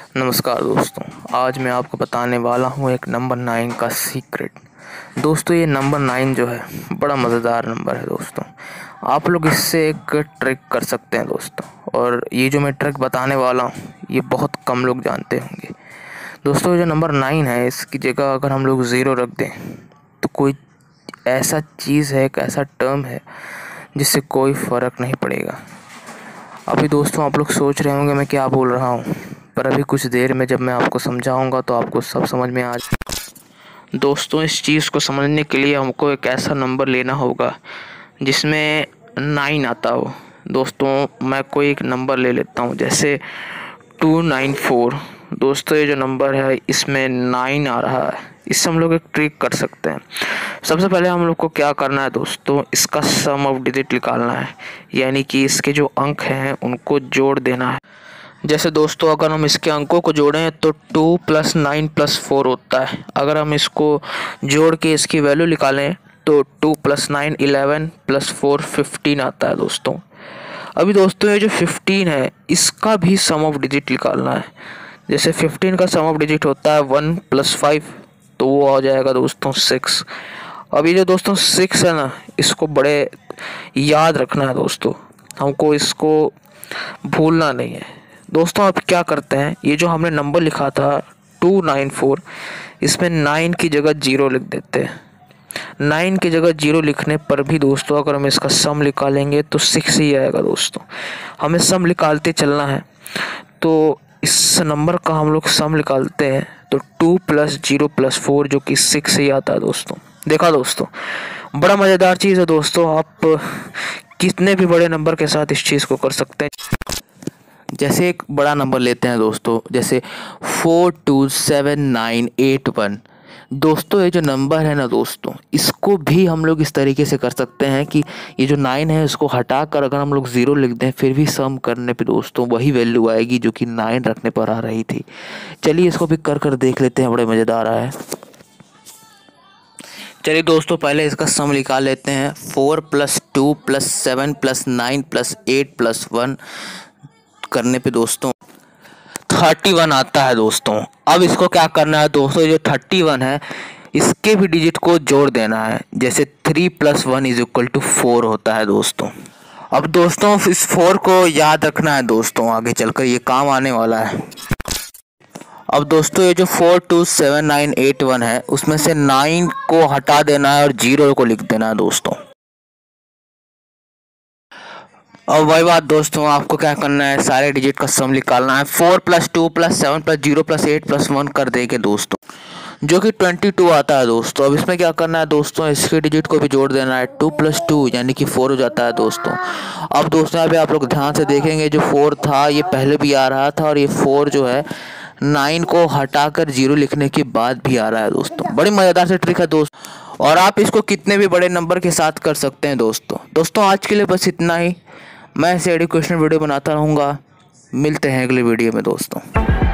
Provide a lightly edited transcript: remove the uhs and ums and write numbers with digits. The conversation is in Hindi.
नमस्कार दोस्तों, आज मैं आपको बताने वाला हूँ एक नंबर 9 का सीक्रेट। दोस्तों ये नंबर 9 जो है बड़ा मज़ेदार नंबर है दोस्तों। आप लोग इससे एक ट्रिक कर सकते हैं दोस्तों, और ये जो मैं ट्रिक बताने वाला हूँ ये बहुत कम लोग जानते होंगे। दोस्तों ये जो नंबर 9 है इसकी जगह अगर हम लोग 0 रख दें तो कोई ऐसा चीज़ है, एक ऐसा टर्म है जिससे कोई फ़र्क नहीं पड़ेगा। अभी दोस्तों आप लोग सोच रहे होंगे मैं क्या बोल रहा हूँ, पर अभी कुछ देर में जब मैं आपको समझाऊंगा तो आपको सब समझ में आ जाए। दोस्तों इस चीज़ को समझने के लिए हमको एक ऐसा नंबर लेना होगा जिसमें 9 आता हो। दोस्तों मैं कोई एक नंबर ले लेता हूँ, जैसे 294। दोस्तों ये जो नंबर है इसमें 9 आ रहा है, इससे हम लोग एक ट्रिक कर सकते हैं। सबसे पहले हम लोग को क्या करना है दोस्तों, इसका सम ऑफ डिजिट निकालना है, यानी कि इसके जो अंक हैं उनको जोड़ देना है। जैसे दोस्तों अगर हम इसके अंकों को जोड़ें तो 2 + 9 + 4 होता है। अगर हम इसको जोड़ के इसकी वैल्यू निकालें तो 2 + 9 11 + 4 15 आता है दोस्तों। अभी दोस्तों ये जो 15 है इसका भी सम ऑफ डिजिट निकालना है। जैसे 15 का सम ऑफ डिजिट होता है 1 + 5, तो वो आ जाएगा दोस्तों 6। अब ये जो दोस्तों 6 है ना, इसको बड़े याद रखना है दोस्तों, हमको इसको भूलना नहीं है। दोस्तों अब क्या करते हैं, ये जो हमने नंबर लिखा था 294, इसमें 9 की जगह 0 लिख देते हैं। 9 की जगह 0 लिखने पर भी दोस्तों अगर हम इसका सम निकालेंगे तो 6 ही आएगा दोस्तों। हमें सम निकालते चलना है, तो इस नंबर का हम लोग सम निकालते हैं तो 2 + 0 + 4 जो कि 6 ही आता है दोस्तों। देखा दोस्तों, बड़ा मज़ेदार चीज़ है दोस्तों। आप कितने भी बड़े नंबर के साथ इस चीज़ को कर सकते हैं। जैसे एक बड़ा नंबर लेते हैं दोस्तों, जैसे 427981। दोस्तों ये जो नंबर है ना दोस्तों, इसको भी हम लोग इस तरीके से कर सकते हैं कि ये जो 9 है इसको हटा कर अगर हम लोग 0 लिख दें फिर भी सम करने पे दोस्तों वही वैल्यू आएगी जो कि 9 रखने पर आ रही थी। चलिए इसको भी कर देख लेते हैं, बड़े मज़ेदार है। चलिए दोस्तों पहले इसका सम निकाल लेते हैं। 4 + 2 + 7 + 9 + 8 + 1 करने पे दोस्तों 31 आता है दोस्तों। अब इसको क्या करना है दोस्तों, जो 31 है इसके भी डिजिट को जोड़ देना है। जैसे 3 + 1 = 4 होता है दोस्तों। अब दोस्तों इस 4 को याद रखना है दोस्तों, आगे चलकर ये काम आने वाला है। अब दोस्तों ये जो 427981 है उसमें से 9 को हटा देना है और 0 को लिख देना है दोस्तों। अब वही बात दोस्तों, आपको क्या करना है, सारे डिजिट का सम निकालना है। 4 + 2 + 7 + 0 + 8 + 1 कर देंगे दोस्तों, जो कि 22 आता है दोस्तों। अब इसमें क्या करना है दोस्तों, इसके डिजिट को भी जोड़ देना है। 2 + 2 यानी कि 4 हो जाता है दोस्तों। अब दोस्तों यहाँ पे आप लोग ध्यान से देखेंगे, जो 4 था ये पहले भी आ रहा था, और ये 4 जो है 9 को हटाकर 0 लिखने के बाद भी आ रहा है दोस्तों। बड़ी मज़ेदार से ट्रिक है दोस्त, और आप इसको कितने भी बड़े नंबर के साथ कर सकते हैं दोस्तों। आज के लिए बस इतना ही। मैं ऐसे एजुकेशनल वीडियो बनाता रहूँगा। मिलते हैं अगले वीडियो में दोस्तों।